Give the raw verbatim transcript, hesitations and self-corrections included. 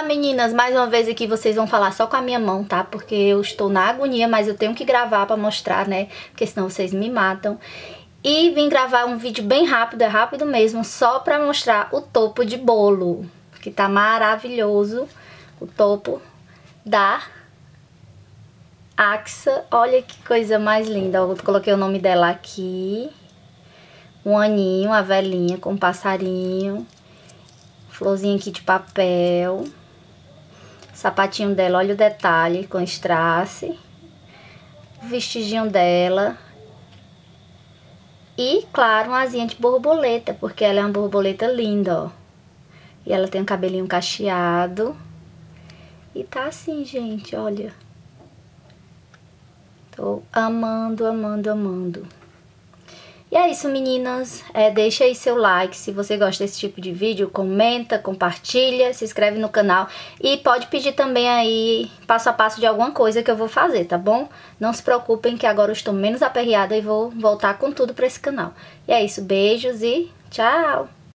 meninas, mais uma vez aqui vocês vão falar só com a minha mão, tá? Porque eu estou na agonia, mas eu tenho que gravar pra mostrar, né? Porque senão vocês me matam. E vim gravar um vídeo bem rápido, é rápido mesmo, só pra mostrar o topo de bolo, que tá maravilhoso. O topo da Axa. Olha que coisa mais linda. Eu coloquei o nome dela aqui. Um aninho, a velhinha com um passarinho. Florzinha aqui de papel. Sapatinho dela, olha o detalhe, com strass. O vestidinho dela. E, claro, uma asinha de borboleta, porque ela é uma borboleta linda, ó. E ela tem um cabelinho cacheado. E tá assim, gente, olha. Tô amando, amando, amando. E é isso, meninas. É, deixa aí seu like se você gosta desse tipo de vídeo. Comenta, compartilha, se inscreve no canal. E pode pedir também aí passo a passo de alguma coisa que eu vou fazer, tá bom? Não se preocupem que agora eu estou menos aperreada e vou voltar com tudo pra esse canal. E é isso, beijos e tchau!